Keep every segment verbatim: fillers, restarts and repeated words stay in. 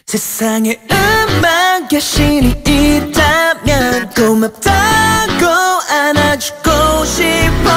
세상에 음악 여신이 있다면 고맙다고 안아주고 싶어.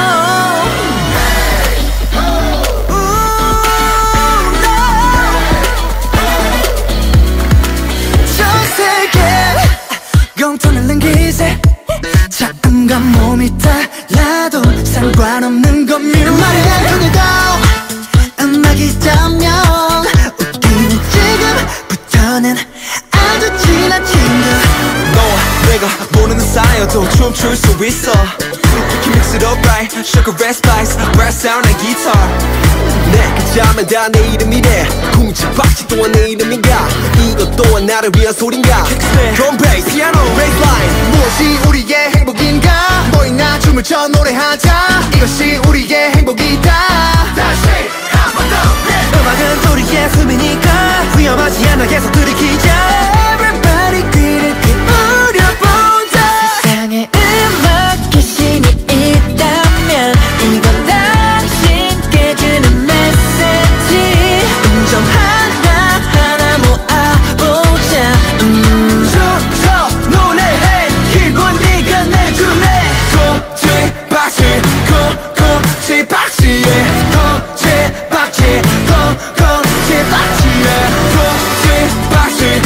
영턴을 남기세. 작음과 몸이 달라도 상관없는 건 뮤직. 말이 안 통해도 음악이 있다면 웃기는 지금부터는 아주 친한 친구. 너와 내가 모르는 사이여도 춤출 수 있어. You can mix it up right. Sugar, red spice, brass sound and guitar. 내 잠은 다 내 이름이래. 쿵치박치 또한 내 이름인가. 이것 또한 나를 위한 소린가. Drum, bass, piano, bass line. 무엇이 우리의 행복인가. 모이나 춤을 춰 노래하자. 이것이 우리의 행복이다. 다시 한 번 더. 음악은 우리의 숨이니까 위험하지 않아 계속 들이키자. Everybody 귀를 기울여보자. 세상에 음악 귀신이 있다면 이건 당신께 주는 메시지. 음정 하나하나 모아보자. 음. 저 노래해 기분 네가 내줄래. 콕치박치 콕콕치박치에 콕치박치 콕콕치박치에 콕치박치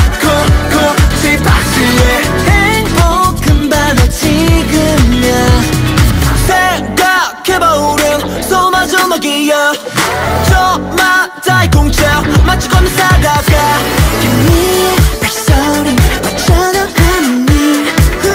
콕콕치박치에 행복은 바로 지금이야. 생각해보면 소마저 먹이야. 저마다의 공짜 마치 건너 살아가. 미의 발소리 맞춰도 하니.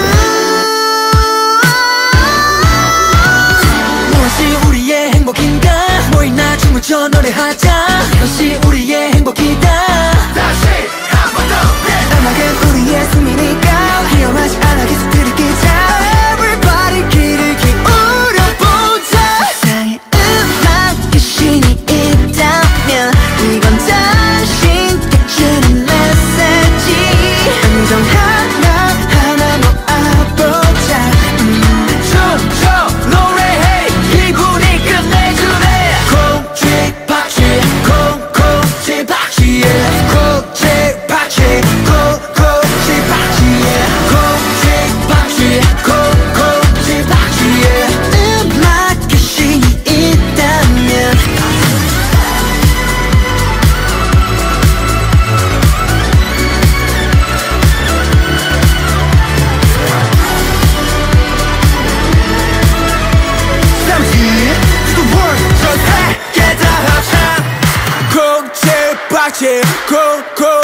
무엇이 우리의 행복인가. 모이나 춤을 춰 노래하자. 이것이 우리의 행복이다. 다시 한 번 더. 음악은 우리의 숨이니까 위험하지 않아 계속 들이키자. Everybody 귀를 기울여보자. 세상에 음악 귀신이 있다면 이건 당신께 주는 메시지. 음정 하나하나 모아보자. 음. 저 노래해 기분이 끝내주네. 콕치박치 콕콕치박치에 콕치박치 콕콕치박치에 콕치박치 콕콕치박치에 음악 귀신이 있다면 전 세계 다 합쳐 콕치박치 콕콕